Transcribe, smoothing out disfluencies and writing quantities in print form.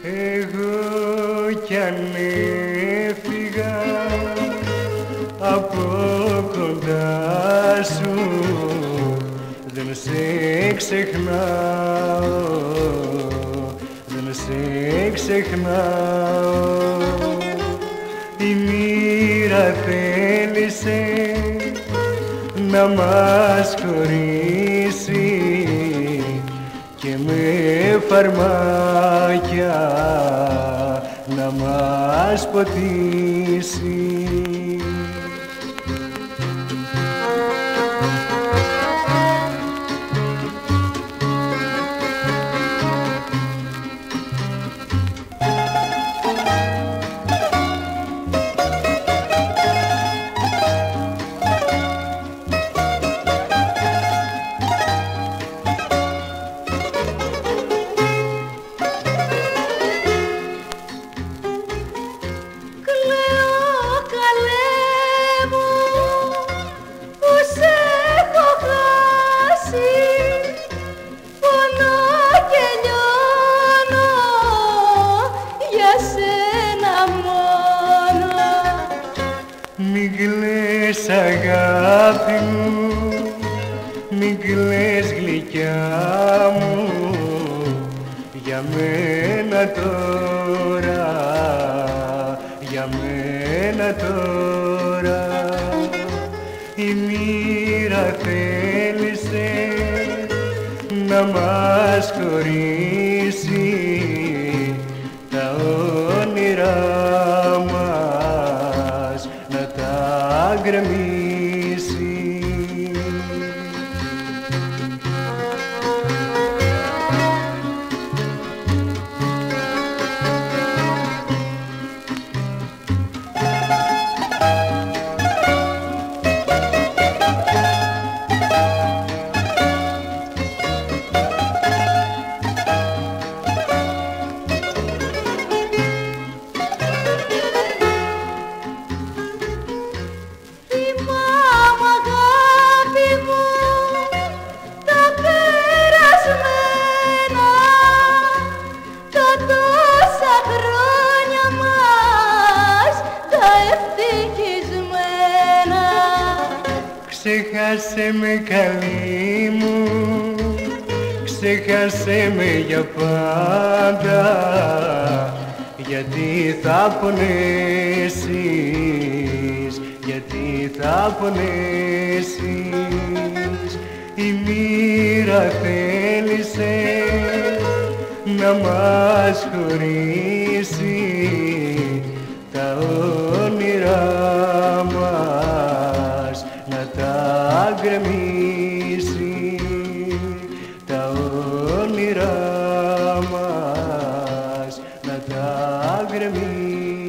Εγώ κι αν έφυγα από κοντά σου δεν σε ξεχνάω, δεν σε ξεχνάω. Η μοίρα θέλησε να μας χωρίσει και με φαρμάκια να μας ποτίσει. Μην κλαις αγάπη μου, μην κλαις γλυκιά μου, για μένα τώρα, για μένα τώρα. Η μοίρα θέλησε να μας χωρίσει, τα όνειρά μας να τα γκρεμίσει. Ξέχασε με καλή μου, ξέχασε με για πάντα, γιατί θα πονέσεις, γιατί θα πονέσεις. Η μοίρα θέλησε να μας χωρίσει, τα όνειρά μας να τα γκρεμίσει, τα όνειρά μας να τα γκρεμίσει.